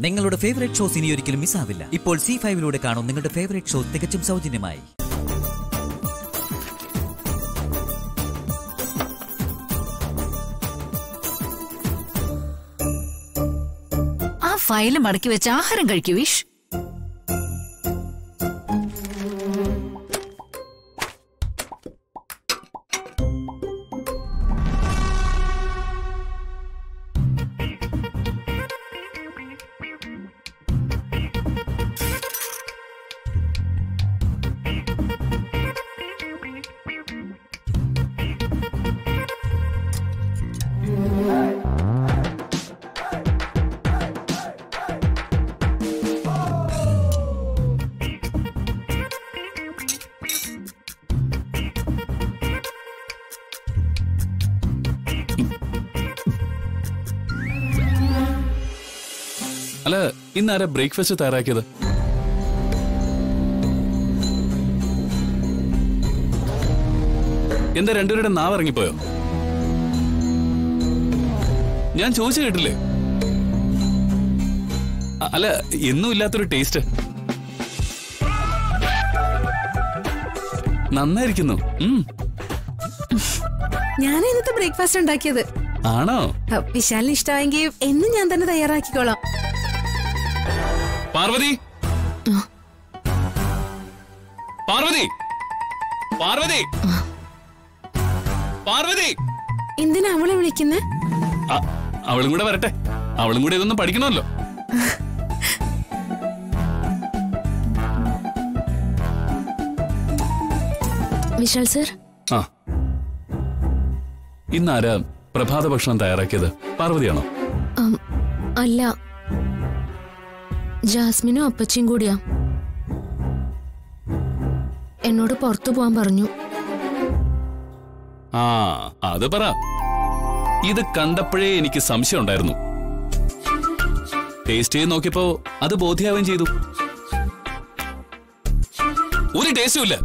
നിങ്ങളുടെ favourite shows ഇനി ഒരിക്കലും മിസ്സാവില്ല. ഇപ്പോൾ C5-ലൂടെ കാണും നിങ്ങളുടെ ഫേവറേറ്റ് ഷോ തികച്ചും സൗജന്യമായി. ആ ഫയല് മടക്കി വെച്ച് ആഹാരം കഴിക്കൂ വിഷ്. അല്ല, ഇന്നാരാ ബ്രേക്ക്ഫാസ്റ്റ് തയ്യാറാക്കിയത്? എന്താ രണ്ടുപേരുടെ നാവ് ഇറങ്ങിപ്പോയോ? ഞാൻ ചോദിച്ചു കേട്ടില്ലേ? അല്ല, എന്നും ഇല്ലാത്തൊരു ടേസ്റ്റ്. നന്നായിരിക്കുന്നു. ഞാൻ ഇന്നത്തെ ബ്രേക്ക്ഫാസ്റ്റ് ഉണ്ടാക്കിയത്. ആണോ? വിശാലിന് ഇഷ്ടമായെങ്കിൽ എന്നും ഞാൻ തന്നെ തയ്യാറാക്കിക്കോളാം. പാർവതി, പാർവതി, പാർവതി, പാർവതി. എന്തിനാ അവളെ വിളിക്കുന്നേ? അവളും കൂടെ വരട്ടെ, അവളും കൂടെ ഇതൊന്നും പഠിക്കണമല്ലോ. വിശാൽ സർ, ഇന്നാരാ പ്രഭാത ഭക്ഷണം തയ്യാറാക്കിയത്? പാർവതിയാണോ? അല്ല, ജാസ്മിനും അപ്പച്ചിയും കൂടിയാ. എന്നോട് പുറത്തു പോവാൻ പറഞ്ഞു. അത് പറ. ഇത് കണ്ടപ്പോഴേ എനിക്ക് സംശയം ഉണ്ടായിരുന്നു. ടേസ്റ്റ് ചെയ്ത് നോക്കിയപ്പോ അത് ബോധ്യാവുകയും ചെയ്തു. ഒരു ടേസ്റ്റും ഇല്ല.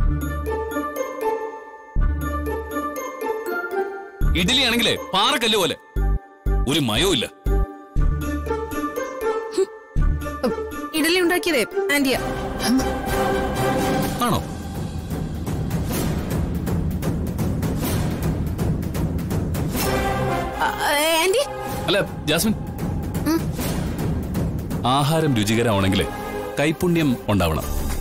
ഇഡ്ഡലി ആണെങ്കിലേ പാറക്കല്ല് പോലെ, ഒരു മയവും ഇല്ല. ഇഡലി ഉണ്ടാക്കിയതേ ആന്റിയാ. ആണോ? ആന്റി. അല്ല ജാസ്മിൻ, ആഹാരം രുചികരമാണെങ്കിലേ കൈപുണ്യം ഉണ്ടാവണം.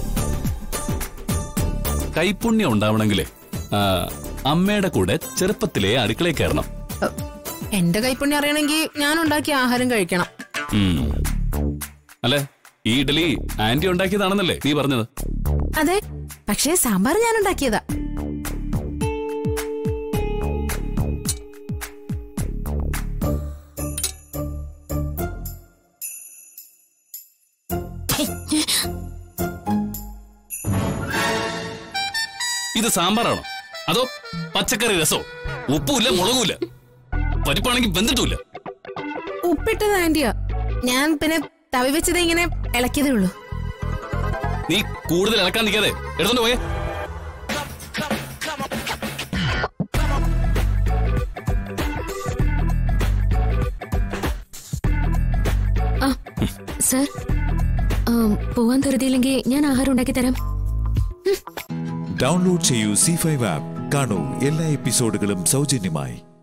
കൈപുണ്യം ഉണ്ടാവണമെങ്കിലേ അമ്മയുടെ കൂടെ ചെറുപ്പത്തിലെ അടുക്കളയിൽ കയറണം. എന്റെ കൈപുണ്യം അറിയണമെങ്കിൽ ഞാൻ ഉണ്ടാക്കിയ ആഹാരം കഴിക്കണം. അല്ലെ, ഈ ഇഡലി ആന്റി ഉണ്ടാക്കിയതാണെന്നല്ലേ നീ പറഞ്ഞത്? അതെ, പക്ഷേ സാമ്പാർ ഞാൻ ഉണ്ടാക്കിയതാ. ഇത് സാമ്പാറാണോ അതോ പച്ചക്കറി രസോ? ഉപ്പുമില്ല, മുളകുമില്ല, പരിപ്പാണെങ്കിൽ വെന്തിട്ടില്ല. ഉപ്പിട്ടത് ആന്റിയാ, ഞാൻ പിന്നെ തവി വെച്ചത് ഇങ്ങനെ ഇളക്കിയതേ ഉള്ളൂ. നീ കൂടുതൽ ഇളക്കാൻ നിൽക്കാതെ എടുത്തോണ്ട് പോയേ. സർ, പോവാൻ ധൃതിയില്ലെങ്കിൽ ഞാൻ ആഹാരം ഉണ്ടാക്കി തരാം. ഡൗൺലോഡ് ചെയ്യൂ C5 ആപ്പ്. കാണൂ എല്ലാ എപ്പിസോഡുകളും സൗജന്യമായി.